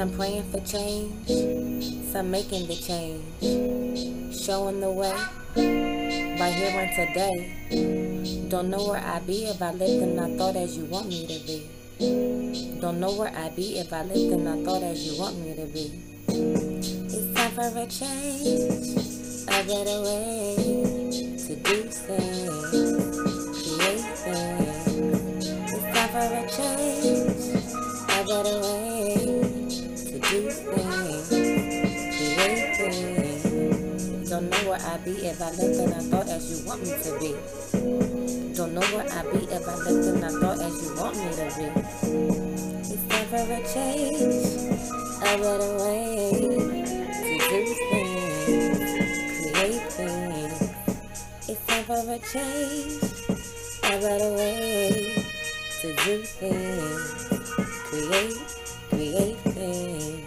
Some praying for change, some making the change, showing the way, right here and today. Don't know where I'd be if I lived and I thought as you want me to be. Don't know where I'd be if I lived and I thought as you want me to be. It's time for a change, a better way to do things, create things. It's time for a change, a better way to do things, create things. Don't know where I'd be if I lived and I thought as you want me to be. Don't know where I'd be if I lived and I thought as you want me to be. It's time for a change, a better way to do things, create things. It's time for a change, a better way to do things, create things.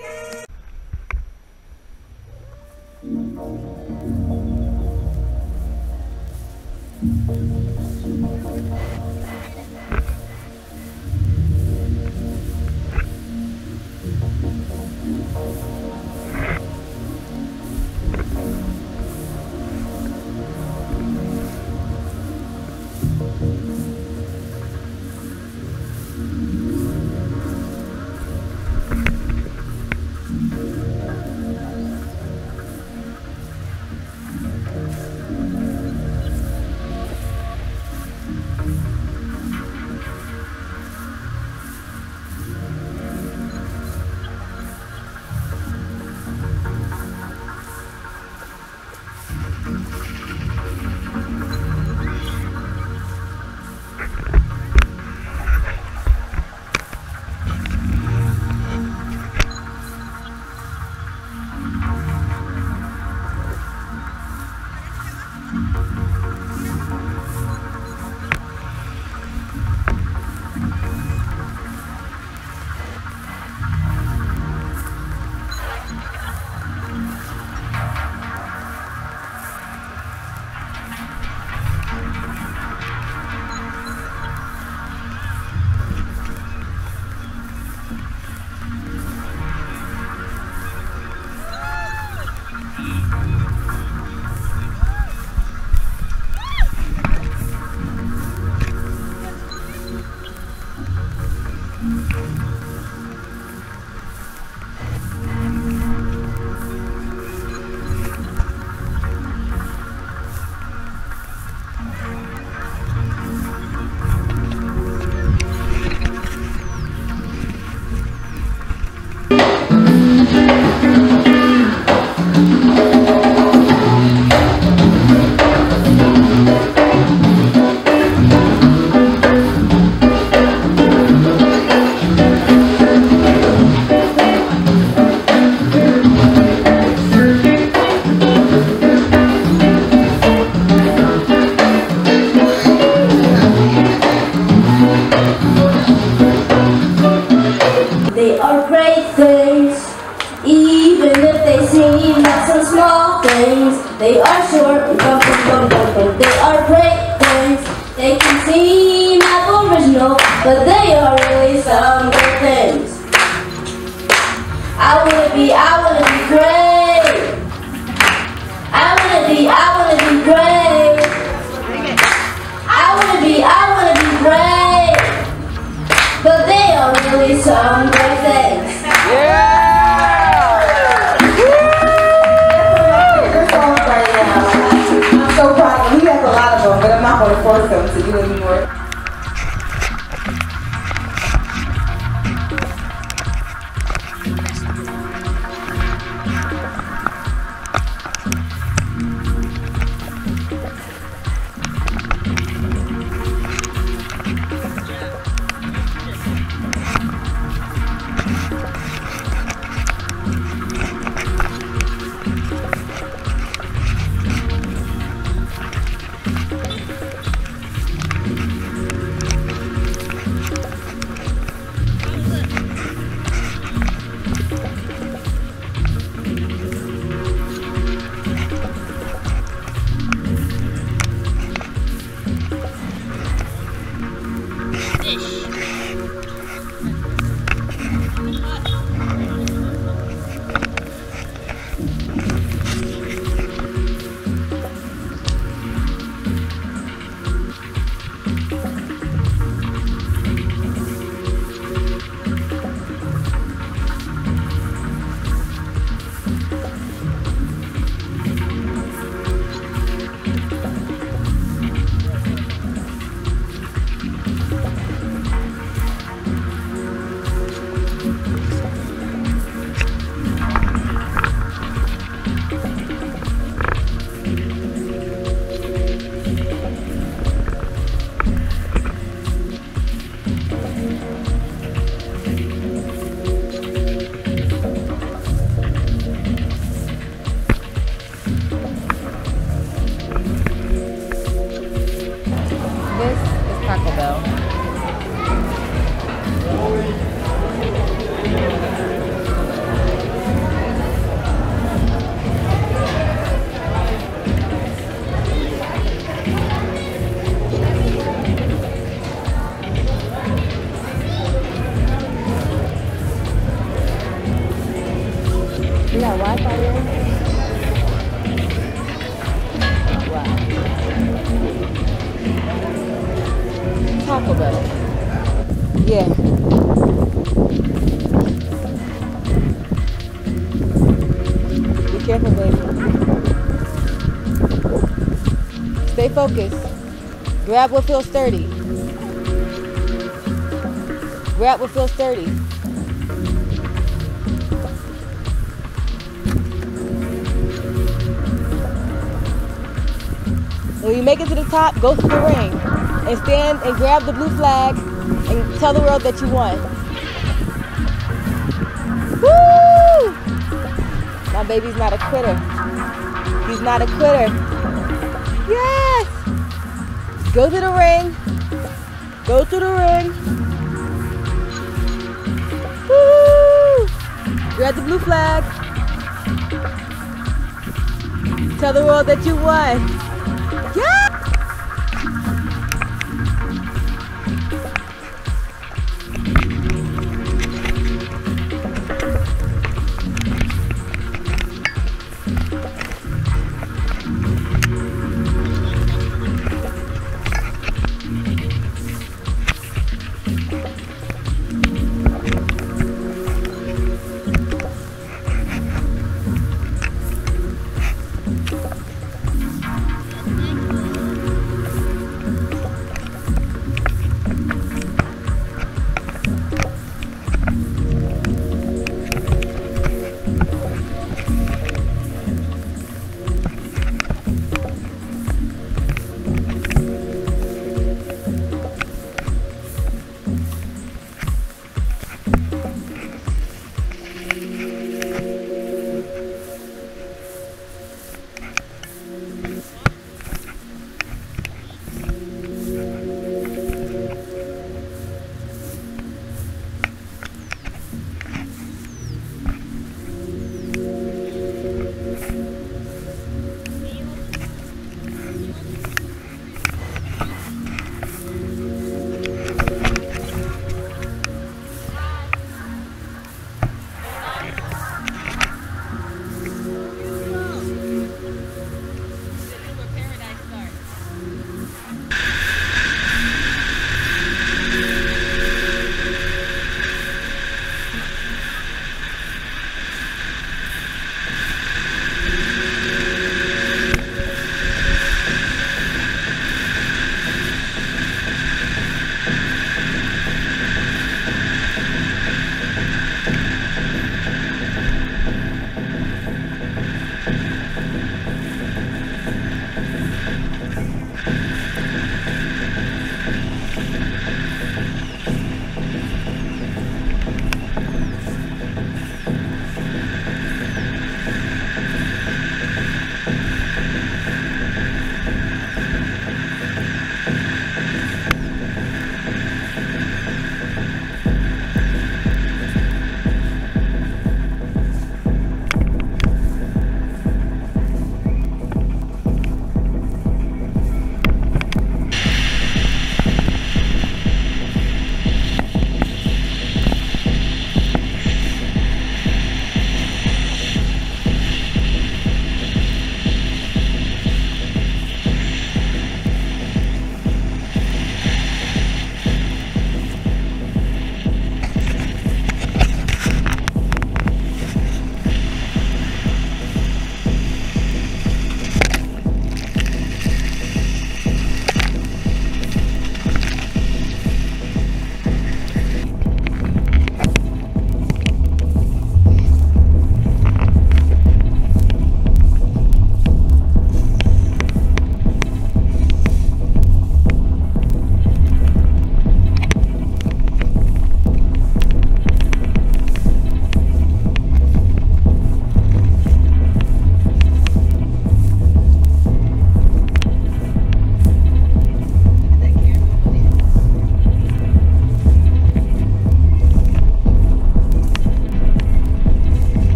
They are great things, even if they seem like some small things. They are short and but they are great things. They can seem like original, but they are really some good things. I wanna be great. I wanna be great. I wanna be great. But they are really some great things. Yeah! I'm so proud. We have a lot of them, but I'm not going to force them to do anymore. You got Wi-Fi there? Wow. Taco Bell. Yeah. Be careful, baby. Stay focused. Grab what feels sturdy. Grab what feels sturdy. When you make it to the top, go through the ring and stand and grab the blue flag and tell the world that you won. Woo! My baby's not a quitter. He's not a quitter. Yes! Go to the ring. Go to the ring. Woo! Grab the blue flag. Tell the world that you won. Yeah!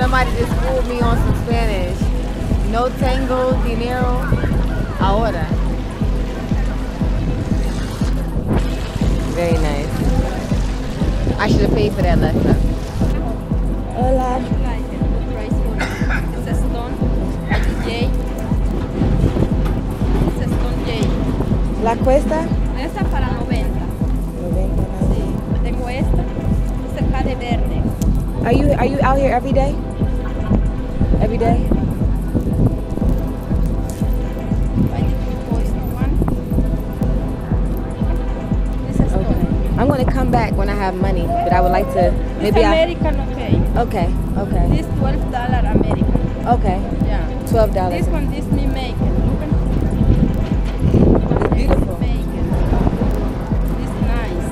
Somebody just fooled me on some Spanish. No tengo dinero ahora. Very nice. I should have paid for that lesson. Hola. It's a stone, J. It's a stone J. ¿La cuesta? Esta para 90. 90. Sí. Tengo esta, cerca de verde. Are you out here every day? Every day? I did post one. This is stone. Okay. I'm gonna come back when I have money, but I would like to This maybe American, okay. Okay. This $12 American. Okay. Yeah. $12. This one, this me make it. Look at It's beautiful. make it. This nice.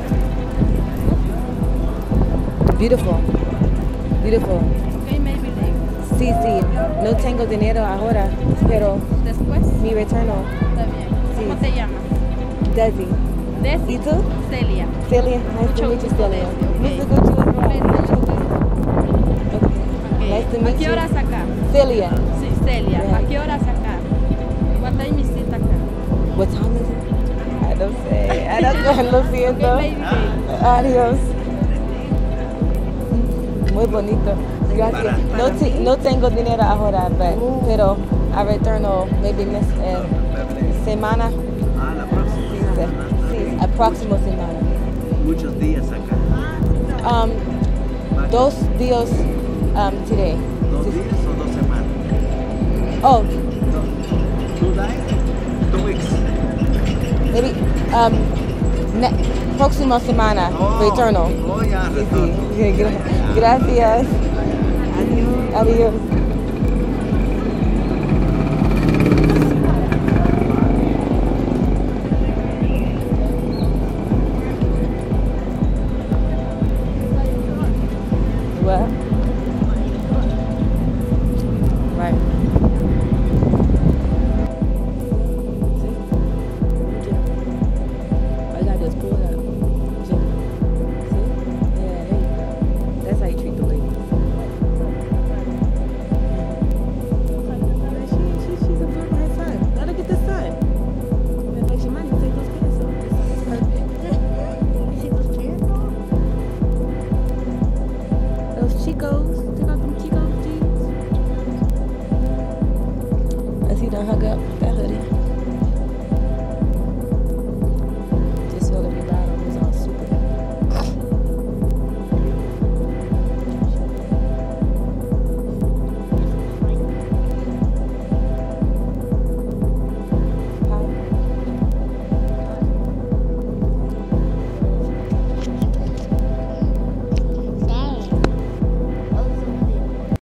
Beautiful. Beautiful. Okay, maybe later. Sí, sí. No tengo dinero ahora, pero Después, mi retorno. está bien. ¿Cómo Sí. te llamas? Desi. Desi. ¿Y tú? Celia. Celia. Nice to Mucho meet you, gusto, Celia. Desi, okay. Nice to meet you as well. Okay. Nice to ¿A meet qué you. horas acá? Celia. Sí, Celia. Yeah. ¿A qué horas acá? What time is it acá? What time is it? I don't say. I don't know. Lo siento. Okay, baby. Adiós. Muy bonito. Gracias. No tengo dinero ahora, pero a retorno maybe semana. Ah, la próxima. Sí, a próxima semana. Muchos días acá. 2 días today. 2 días o 2 semanas. Oh, 2 days? 2 weeks. maybe próxima semana retorno. Oh, ya, Sí, retorno. sí. Gracias. Adiós. What?